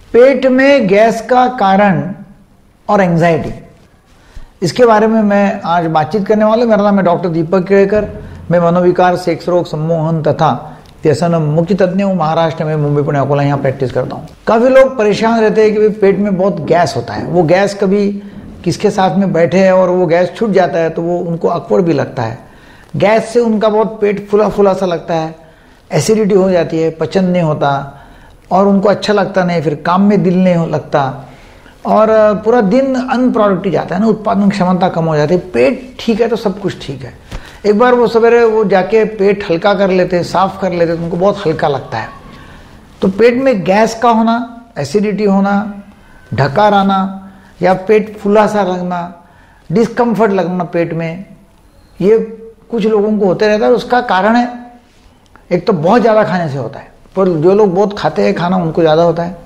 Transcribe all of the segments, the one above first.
पेट में गैस का कारण और एंजाइटी, इसके बारे में मैं आज बातचीत करने वाला हूं। मेरा नाम है डॉक्टर दीपक केड़कर। मैं मनोविकार, सेक्स रोग, सम्मोहन तथा व्यसन मुक्ति तज्ञ हूँ। महाराष्ट्र में मुंबई, पुणे, अकोला यहाँ प्रैक्टिस करता हूँ। काफ़ी लोग परेशान रहते हैं कि भाई पेट में बहुत गैस होता है। वो गैस कभी किसके साथ में बैठे हैं और वो गैस छूट जाता है तो वो उनको अकवर्ड भी लगता है। गैस से उनका बहुत पेट फुला फुला सा लगता है, एसिडिटी हो जाती है, पचन नहीं होता और उनको अच्छा लगता नहीं, फिर काम में दिल नहीं लगता और पूरा दिन अनप्रोडक्टिव जाता है ना, उत्पादन क्षमता कम हो जाती है। पेट ठीक है तो सब कुछ ठीक है। एक बार वो सवेरे वो जाके पेट हल्का कर लेते, साफ कर लेते तो उनको बहुत हल्का लगता है। तो पेट में गैस का होना, एसिडिटी होना, ढकार आना या पेट फूला सा लगना, डिस्कम्फर्ट लगना पेट में, ये कुछ लोगों को होते रहता है। उसका कारण है, एक तो बहुत ज़्यादा खाने से होता है, पर जो लोग बहुत खाते हैं खाना उनको ज़्यादा होता है।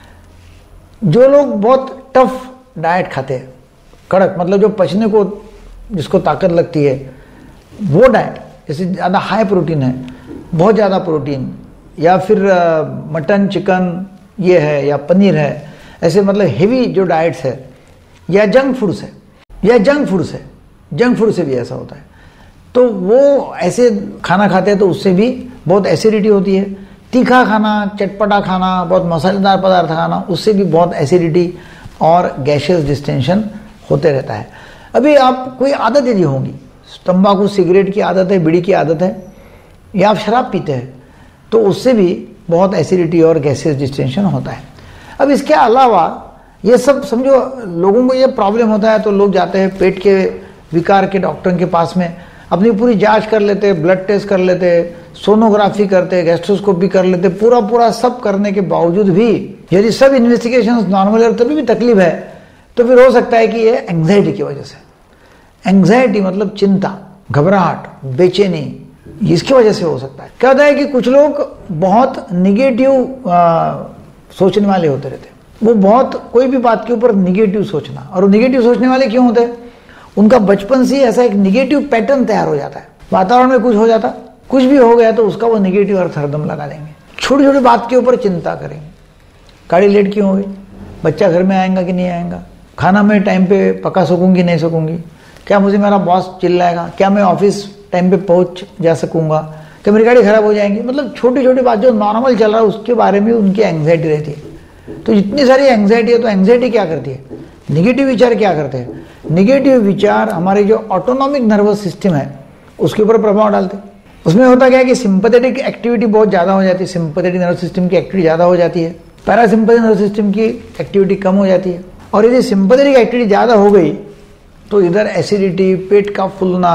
जो लोग बहुत टफ डाइट खाते हैं, कड़क मतलब जो पचने को जिसको ताकत लगती है, वो डाइट जैसे ज़्यादा हाई प्रोटीन है, बहुत ज़्यादा प्रोटीन या फिर मटन चिकन ये है या पनीर है, ऐसे मतलब हेवी जो डाइट्स है या जंक फूड्स है या जंक फूड से भी ऐसा होता है। तो वो ऐसे खाना खाते हैं तो उससे भी बहुत एसिडिटी होती है। तीखा खाना, चटपटा खाना, बहुत मसालेदार पदार्थ खाना, उससे भी बहुत एसिडिटी और गैसेस डिस्टेंशन होते रहता है। अभी आप कोई आदत यदि होगी, तंबाकू सिगरेट की आदत है, बीड़ी की आदत है या आप शराब पीते हैं, तो उससे भी बहुत एसिडिटी और गैसेस डिस्टेंशन होता है। अब इसके अलावा ये सब समझो लोगों को ये प्रॉब्लम होता है तो लोग जाते हैं पेट के विकार के डॉक्टर के पास में, अपनी पूरी जांच कर लेते हैं, ब्लड टेस्ट कर लेते हैं, सोनोग्राफी करते हैं, गैस्ट्रोस्कोपी कर लेते हैं, पूरा सब करने के बावजूद भी यदि सब इन्वेस्टिगेशंस नॉर्मल है तभी भी तकलीफ है तो फिर हो सकता है कि ये एंग्जाइटी की वजह से। एंग्जाइटी मतलब चिंता, घबराहट, बेचैनी, इसकी वजह से हो सकता है। क्या होता है कि कुछ लोग बहुत निगेटिव सोचने वाले होते रहते हैं। वो बहुत कोई भी बात के ऊपर निगेटिव सोचना, और निगेटिव सोचने वाले क्यों होते हैं? उनका बचपन से ऐसा एक निगेटिव पैटर्न तैयार हो जाता है। वातावरण में कुछ हो जाता, कुछ भी हो गया तो उसका वो निगेटिव अर्थ हरदम लगा देंगे। छोटी छोटी बात के ऊपर चिंता करेंगे। गाड़ी लेट क्यों हो गई, बच्चा घर में आएगा कि नहीं आएगा, खाना मैं टाइम पे पका सकूंगी नहीं सकूंगी, क्या मुझे मेरा बॉस चिल्लाएगा, क्या मैं ऑफिस टाइम पे पहुंच जा सकूंगा, क्या मेरी गाड़ी खराब हो जाएगी। मतलब छोटी छोटी बात जो नॉर्मल चल रहा है उसके बारे में उनकी एंग्जाइटी रहती है। तो इतनी सारी एंग्जाइटी है तो एंग्जाइटी क्या करती है, निगेटिव विचार क्या करते हैं? निगेटिव विचार हमारे जो ऑटोनॉमिक नर्वस सिस्टम है उसके ऊपर प्रभाव डालते हैं। उसमें होता क्या है कि सिंपैथेटिक एक्टिविटी बहुत ज़्यादा हो जाती है, सिंपैथेटिक नर्वस सिस्टम की एक्टिविटी ज़्यादा हो जाती है, पैरासिम्पैथेटिक नर्वस सिस्टम की एक्टिविटी कम हो जाती है। और यदि सिंपैथेटिक एक्टिविटी ज़्यादा हो गई तो इधर एसिडिटी, पेट का फूलना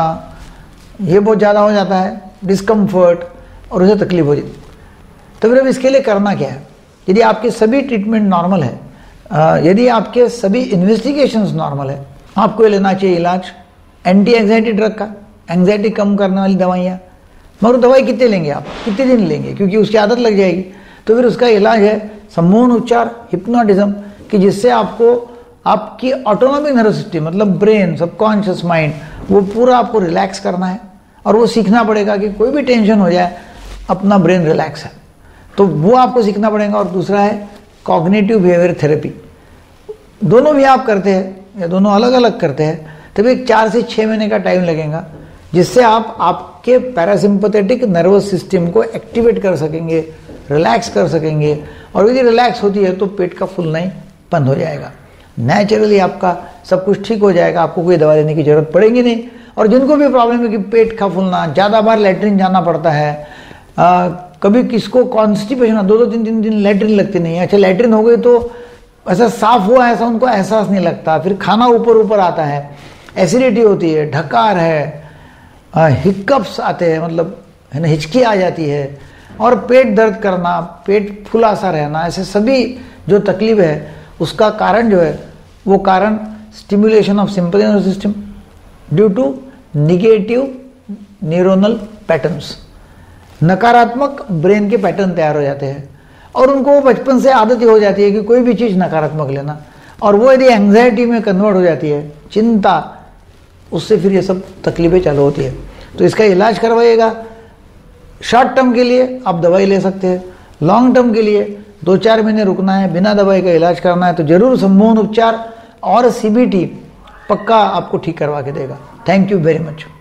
ये बहुत ज़्यादा हो जाता है, डिस्कम्फर्ट और उसे तकलीफ हो जाती है। तो फिर अब इसके लिए करना क्या है? यदि आपके सभी ट्रीटमेंट नॉर्मल है, यदि आपके सभी इन्वेस्टिगेशंस नॉर्मल है, आपको लेना चाहिए इलाज एंटी एंग्जाइटी ड्रग का, एंग्जाइटी कम करने वाली दवाइयाँ। मगर दवाई कितने लेंगे आप, कितने दिन लेंगे, क्योंकि उसकी आदत लग जाएगी। तो फिर उसका इलाज है सम्मोहन उपचार, हिप्नोटिज्म, कि जिससे आपको आपकी ऑटोनॉमिक नर्वस सिस्टम मतलब ब्रेन, सबकॉन्शियस माइंड, वो पूरा आपको रिलैक्स करना है और वो सीखना पड़ेगा कि कोई भी टेंशन हो जाए अपना ब्रेन रिलैक्स है, तो वो आपको सीखना पड़ेगा। और दूसरा है कॉग्निटिव बिहेवियर थेरेपी। दोनों भी आप करते हैं या दोनों अलग अलग करते हैं तब एक 4 से 6 महीने का टाइम लगेगा, जिससे आप आपके पैरासिम्पैथेटिक नर्वस सिस्टम को एक्टिवेट कर सकेंगे, रिलैक्स कर सकेंगे। और यदि रिलैक्स होती है तो पेट का फूलना ही बंद हो जाएगा, नेचुरली आपका सब कुछ ठीक हो जाएगा, आपको कोई दवा लेने की जरूरत पड़ेगी नहीं। और जिनको भी प्रॉब्लम है कि पेट का फूलना, ज़्यादा बार लेटरिन जाना पड़ता है, कभी किसको कॉन्स्टिपेशन 2-3 दिन लेटरिन लगती नहीं है, अच्छा लेटरिन हो गई तो ऐसा साफ हुआ ऐसा उनको एहसास नहीं लगता, फिर खाना ऊपर आता है, एसिडिटी होती है, ढकार है, हिक्कप्स आते हैं, मतलब है ना, हिचकी आ जाती है, और पेट दर्द करना, पेट फूला सा रहना, ऐसे सभी जो तकलीफ है उसका कारण जो है वो कारण stimulation of sympathetic nervous system due to negative neuronal patterns. नकारात्मक ब्रेन के पैटर्न तैयार हो जाते हैं और उनको बचपन से आदत ही हो जाती है कि कोई भी चीज़ नकारात्मक लेना, और वो यदि एंग्जाइटी में कन्वर्ट हो जाती है, चिंता, उससे फिर ये सब तकलीफें चालू होती है। तो इसका इलाज करवाइएगा। शॉर्ट टर्म के लिए आप दवाई ले सकते हैं, लॉन्ग टर्म के लिए 2-4 महीने रुकना है, बिना दवाई का इलाज करना है, तो जरूर सम्मोहन उपचार और CBT पक्का आपको ठीक करवा के देगा। Thank you very much.